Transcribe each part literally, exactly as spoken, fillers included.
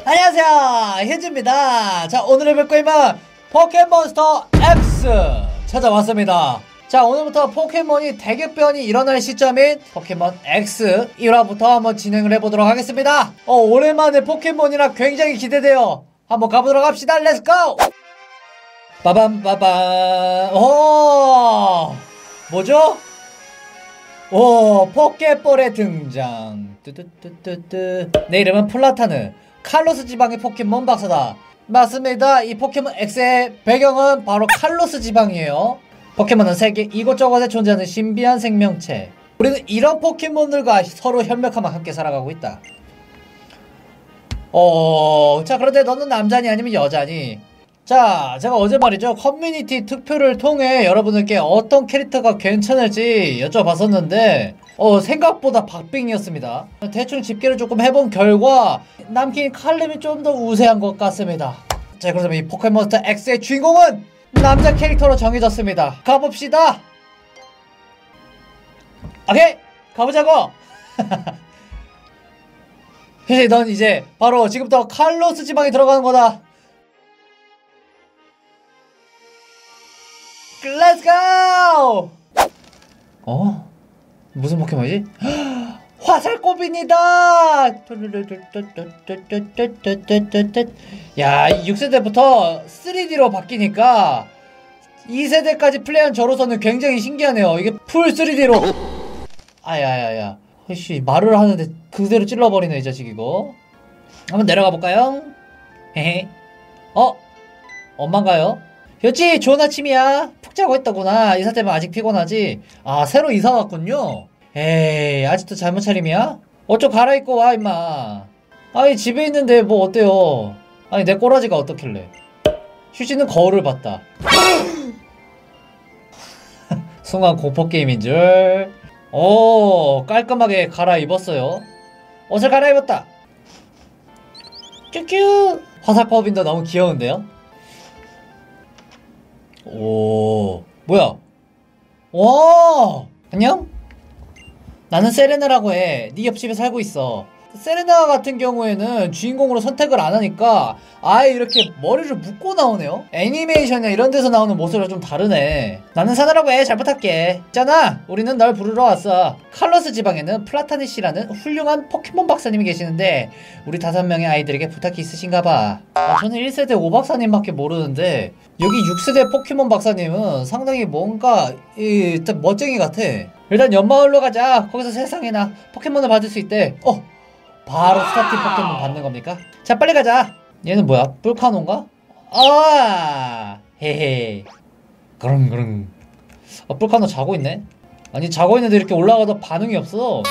안녕하세요, 현지입니다. 자, 오늘 해볼 거임은 포켓몬스터 X 찾아왔습니다. 자, 오늘부터 포켓몬이 대격변이 일어날 시점인 포켓몬 X 일 화부터 한번 진행을 해보도록 하겠습니다. 어, 오랜만에 포켓몬이라 굉장히 기대돼요. 한번 가보도록 합시다. 렛츠고! 빠밤 빠밤. 오, 뭐죠? 오, 포켓볼의 등장. 뚜뚜뚜뚜뚜. 내 이름은 플라타느, 칼로스 지방의 포켓몬 박사다. 맞습니다. 이 포켓몬 X의 배경은 바로 칼로스 지방이에요. 포켓몬은 세계 이곳저곳에 존재하는 신비한 생명체. 우리는 이런 포켓몬들과 서로 협력하며 함께 살아가고 있다. 어, 자, 그런데 너는 남자니 아니면 여자니? 자, 제가 어제 말이죠, 커뮤니티 투표를 통해 여러분들께 어떤 캐릭터가 괜찮을지 여쭤봤었는데 어, 생각보다 박빙이었습니다. 대충 집계를 조금 해본 결과 남긴 칼림이 좀 더 우세한 것 같습니다. 자, 그렇다면 이 포켓몬스터 X의 주인공은 남자 캐릭터로 정해졌습니다. 가봅시다. 오케이, 가보자고. 사실 넌 이제 바로 지금부터 칼로스 지방에 들어가는 거다. Let's go! 어? 무슨 포켓몬이지? 화살꽃입니다! 야, 육 세대부터 쓰리디로 바뀌니까 이 세대까지 플레이한 저로서는 굉장히 신기하네요. 이게 풀 쓰리디로. 아야야야. 씨, 말을 하는데 그대로 찔러버리네, 이 자식 이거. 한번 내려가 볼까요? 헤헤. 어? 엄마인가요? 여지, 좋은 아침이야. 푹 자고 있다구나. 이사 때문에 아직 피곤하지? 아, 새로 이사 왔군요. 에이, 아직도 잘못 차림이야? 옷 좀 갈아입고 와, 임마. 아니, 집에 있는데 뭐 어때요? 아니, 내 꼬라지가 어떻길래. 휴지는 거울을 봤다. 순간 공포게임인줄. 오, 깔끔하게 갈아입었어요. 옷을 갈아입었다. 큐큐. 화살법인도 너무 귀여운데요? 오, 뭐야? 와, 안녕? 나는 세레나라고 해. 네 옆집에 살고 있어. 세레나 같은 경우에는 주인공으로 선택을 안 하니까 아예 이렇게 머리를 묶고 나오네요. 애니메이션이나 이런 데서 나오는 모습이랑 좀 다르네. 나는 사나라고 해. 잘 부탁해. 있잖아, 우리는 널 부르러 왔어. 칼로스 지방에는 플라타니 씨라는 훌륭한 포켓몬 박사님이 계시는데 우리 다섯 명의 아이들에게 부탁이 있으신가 봐. 아, 저는 일 세대 오 박사님밖에 모르는데 여기 육 세대 포켓몬 박사님은 상당히 뭔가 이, 멋쟁이 같아. 일단 연마을로 가자. 거기서 세상에나 포켓몬을 받을 수 있대. 어, 바로 스타팅 포켓몬 받는 겁니까? 자, 빨리 가자. 얘는 뭐야? 뿔카노인가? 아, 헤헤. 그릉그릉. 아, 뿔카노 자고 있네? 아니, 자고 있는데 이렇게 올라가도 반응이 없어.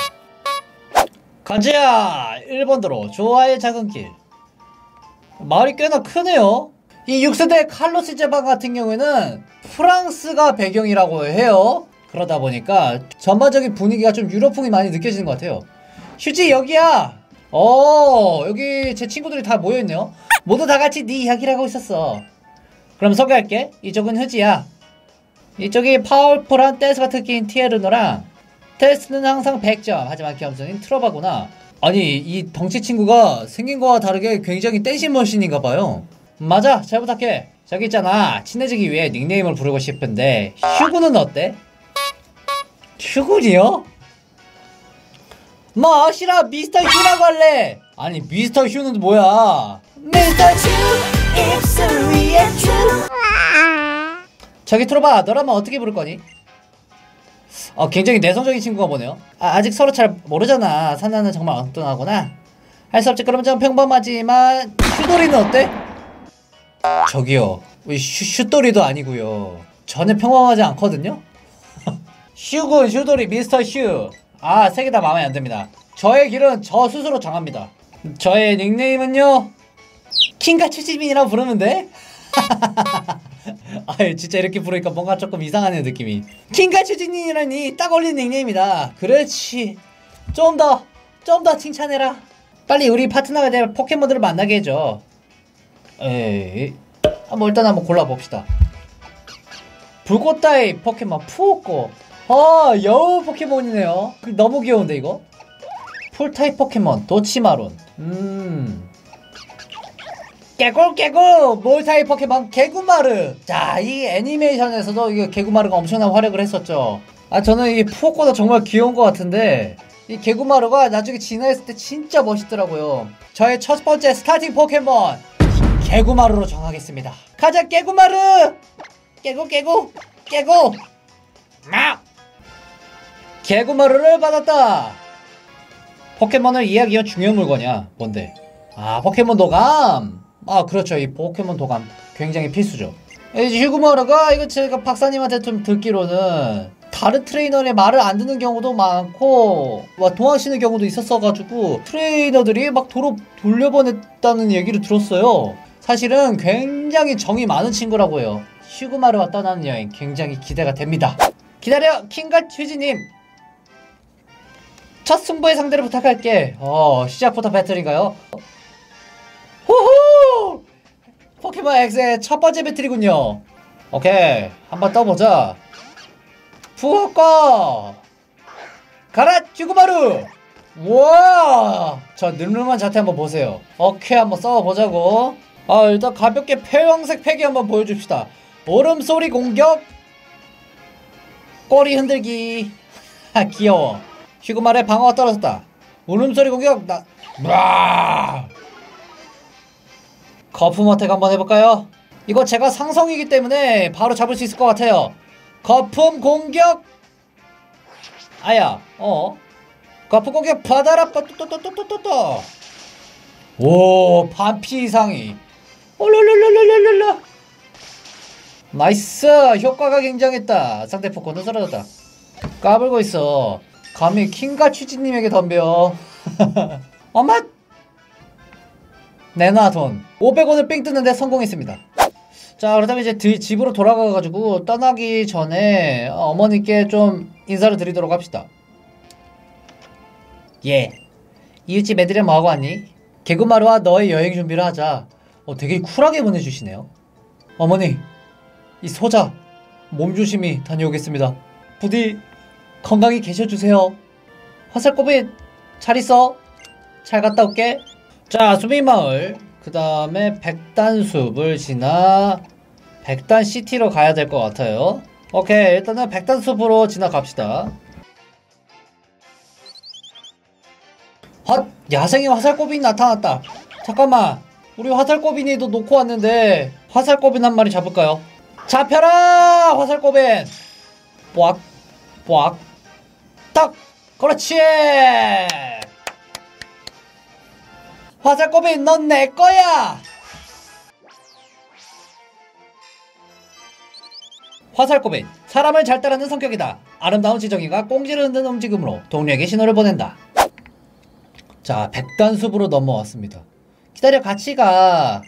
가자! 일 번도로 좋아의 작은 길. 마을이 꽤나 크네요. 이 육 세대 칼로스 지방 같은 경우에는 프랑스가 배경이라고 해요. 그러다 보니까 전반적인 분위기가 좀 유럽풍이 많이 느껴지는 것 같아요. 휴지, 여기야! 어, 여기 제 친구들이 다 모여있네요. 모두 다같이 네 이야기를 하고 있었어. 그럼 소개할게. 이쪽은 휴지야. 이쪽이 파워풀한 댄스가 특기인 티에르노랑, 테스트는 항상 백 점 하지만 겸손인 트로바구나. 아니, 이 덩치 친구가 생긴 거와 다르게 굉장히 댄싱 머신인가봐요. 맞아, 잘 부탁해. 저기 있잖아, 친해지기 위해 닉네임을 부르고 싶은데 휴구는 어때? 휴구리요? 뭐 싫어, 미스터 휴라고 할래. 아니, 미스터 휴는 뭐야? 미스터 휴, 입술위에 휴. 저기 트로바, 너라면 어떻게 부를 거니? 어, 굉장히 내성적인 친구가 보네요. 아, 아직 서로 잘 모르잖아. 사나는 정말 엉뚱하구나. 할 수 없지. 그러면 좀 평범하지만 휴돌이는 어때? 저기요, 휴, 휴돌이도 아니고요, 전혀 평범하지 않거든요? 휴군, 휴돌이, 미스터 휴. 아, 세 개 다 마음에 안 듭니다. 저의 길은 저 스스로 정합니다. 저의 닉네임은요, 킹가 추지민이라고 부르면 돼? 아유, 진짜 이렇게 부르니까 뭔가 조금 이상하네요, 느낌이. 킹가 추지민이라니 딱 어울리는 닉네임이다. 그렇지. 좀 더, 좀 더 칭찬해라. 빨리 우리 파트너가 될 포켓몬들을 만나게 해줘. 에이, 한번 일단 한번 골라봅시다. 불꽃 따위 포켓몬 푸오꼬. 아, 여우 포켓몬이네요. 너무 귀여운데 이거? 풀타입 포켓몬 도치마론. 음, 개굴 개굴 몰타이 포켓몬 개구마르. 자, 이 애니메이션에서도 이게 개구마르가 엄청난 활약을 했었죠. 아, 저는 이 푸오코도 정말 귀여운 것 같은데 이 개구마르가 나중에 진화했을 때 진짜 멋있더라고요. 저의 첫 번째 스타팅 포켓몬 개구마르로 정하겠습니다. 가자 개구마르. 개구 개구 개구. 막 개구마르를 받았다. 포켓몬을 이해하기 위한 중요한 물건이야. 뭔데? 아, 포켓몬 도감. 아, 그렇죠. 이 포켓몬 도감 굉장히 필수죠. 이 개구마르가 이거 제가 박사님한테 좀 듣기로는 다른 트레이너의 말을 안 듣는 경우도 많고 막 도망치는 경우도 있었어가지고 트레이너들이 막 도로 돌려보냈다는 얘기를 들었어요. 사실은 굉장히 정이 많은 친구라고 해요. 슈구마르와 떠나는 여행 굉장히 기대가 됩니다. 기다려 킹갓 휴지님. 첫 승부의 상대를 부탁할게. 어, 시작부터 배틀인가요? 호호! 포켓몬 X의 첫 번째 배틀이군요. 오케이, 한번 떠보자. 푸우꺼 가라 쭈구마루. 우와, 저 늠름한 자태 한번 보세요. 오케이, 한번 싸워보자고. 아, 일단 가볍게 폐왕색 패기 한번 보여줍시다. 얼음소리 공격. 꼬리 흔들기. 하, 귀여워. 슈구마루의 방어가 떨어졌다. 울음소리 공격. 나 으아! 거품 어택 한번 해볼까요? 이거 제가 상성이기 때문에 바로 잡을 수 있을 것 같아요. 거품 공격. 아야, 어? 거품 공격 받아라. 또또또또또또. 오, 반피 이상이. 올롤롤롤롤롤롤. 나이스. 효과가 굉장했다. 상대 포코는 쓰러졌다. 까불고 있어. 감히 킹과 취지님에게 덤벼. 엄마. 내놔 돈. 오백 원을 삥 뜨는데 성공했습니다. 자, 그렇다면 이제 드, 집으로 돌아가가지고 떠나기 전에 어머니께 좀 인사를 드리도록 합시다. 예. 이웃집 애들이랑 뭐하고 왔니? 개구마루와 너의 여행 준비를 하자. 어, 되게 쿨하게 보내주시네요. 어머니, 이 소자 몸조심히 다녀오겠습니다. 부디 건강히 계셔주세요. 화살꼬비 잘 있어. 잘 갔다 올게. 자, 수빈마을 그 다음에 백단숲을 지나 백단시티로 가야 될 것 같아요. 오케이, 일단은 백단숲으로 지나갑시다. 헛! 야생의 화살꼬빈이 나타났다. 잠깐만, 우리 화살꼬빈이도 놓고 왔는데 화살꼬빈 한 마리 잡을까요? 잡혀라! 화살꼬빈! 뽀악 뽀악 딱! 그렇지! 화살꼬빈 넌 내거야! 화살꼬빈 사람을 잘 따르는 성격이다. 아름다운 지정이가 꽁지를 흔드는 움직임으로 동료에게 신호를 보낸다. 자, 백단숲으로 넘어왔습니다. 기다려, 같이 가.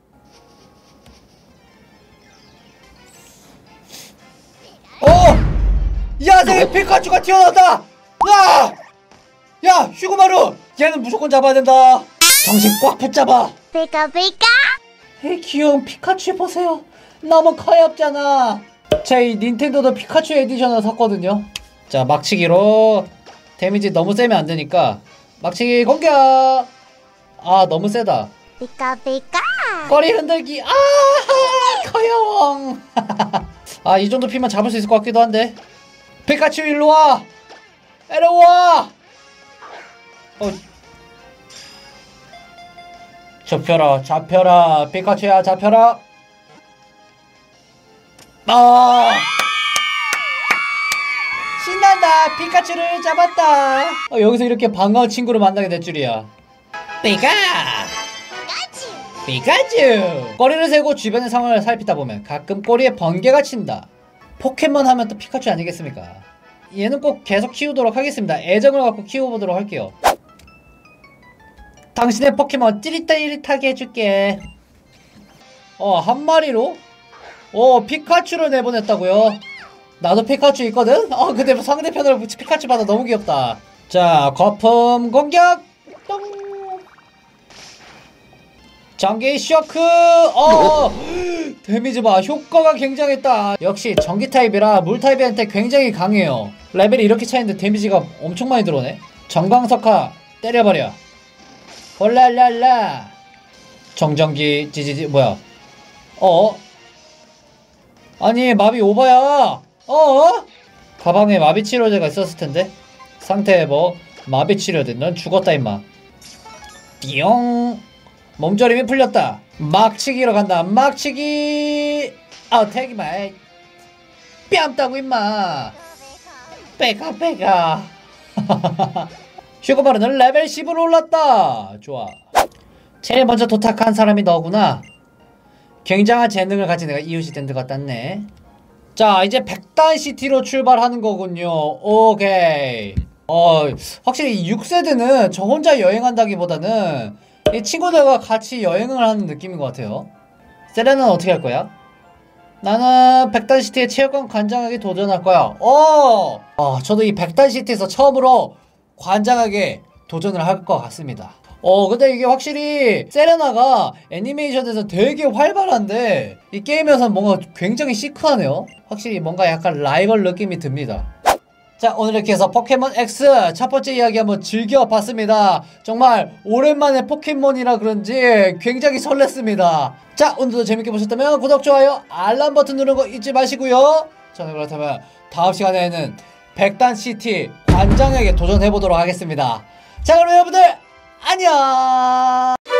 어! 야생의 피카츄가 튀어나왔다! 야! 야, 슈구마루! 얘는 무조건 잡아야 된다. 정신 꽉 붙잡아. 피카 피카. 에이, 귀여운 피카츄 보세요. 너무 커엽잖아. 제 이 닌텐도도 피카츄 에디션을 샀거든요. 자, 막치기로 데미지 너무 세면 안 되니까 막치기 공격. 아, 너무 세다. 피카 피카. 꼬리 흔들기. 아, 커요. 아, 이 정도 피면 잡을 수 있을 것 같기도 한데. 피카츄 일로 와. 일로 와. 어. 잡혀라, 잡혀라. 피카츄야, 잡혀라. 아! 신난다. 피카츄를 잡았다. 어, 여기서 이렇게 반가운 친구를 만나게 될 줄이야. 피카! 피카츄! 꼬리를 세고 주변의 상황을 살피다 보면 가끔 꼬리에 번개가 친다. 포켓몬 하면 또 피카츄 아니겠습니까? 얘는 꼭 계속 키우도록 하겠습니다. 애정을 갖고 키워보도록 할게요. 당신의 포켓몬 찌릿찌릿하게 해줄게. 어, 한 마리로? 어, 피카츄를 내보냈다고요? 나도 피카츄 있거든? 어, 근데 상대편으로 피카츄 받아 너무 귀엽다. 자, 거품 공격! 똥! 전기 쇼크! 어! 데미지 봐. 효과가 굉장했다. 역시 전기 타입이라 물 타입한테 굉장히 강해요. 레벨이 이렇게 차이인데 데미지가 엄청 많이 들어오네. 정광석화 때려버려. 홀랄랄라. 정전기 찌지지 뭐야? 어? 아니 마비 오버야. 어? 가방에 마비 치료제가 있었을 텐데. 상태에 뭐 마비 치료제. 넌 죽었다 임마. 띠용. 몸조림이 풀렸다. 막치기로 간다. 막치기. 아 태기마이. 뺨 따고 임마. 빼가 빼가. 휴거바르는 레벨 십으로 올랐다. 좋아. 제일 먼저 도착한 사람이 너구나. 굉장한 재능을 가진 애가 이웃이 된 것 같았네. 자 이제 백단 시티로 출발하는 거군요. 오케이. 어 확실히 육 세대는 저 혼자 여행한다기보다는 이 친구들과 같이 여행을 하는 느낌인 것 같아요. 세레나는 어떻게 할 거야? 나는 백단 시티의 체육관 관장에게 도전할 거야. 어! 어 저도 이 백단 시티에서 처음으로 관장에게 도전을 할 것 같습니다. 어 근데 이게 확실히 세레나가 애니메이션에서 되게 활발한데 이 게임에서는 뭔가 굉장히 시크하네요. 확실히 뭔가 약간 라이벌 느낌이 듭니다. 자 오늘 이렇게 해서 포켓몬 X 첫번째 이야기 한번 즐겨봤습니다. 정말 오랜만에 포켓몬이라 그런지 굉장히 설렜습니다. 자 오늘도 재밌게 보셨다면 구독, 좋아요, 알람 버튼 누르는 거 잊지 마시고요. 저는 그렇다면 다음 시간에는 백단시티 관장에게 도전해보도록 하겠습니다. 자 그럼 여러분들 안녕.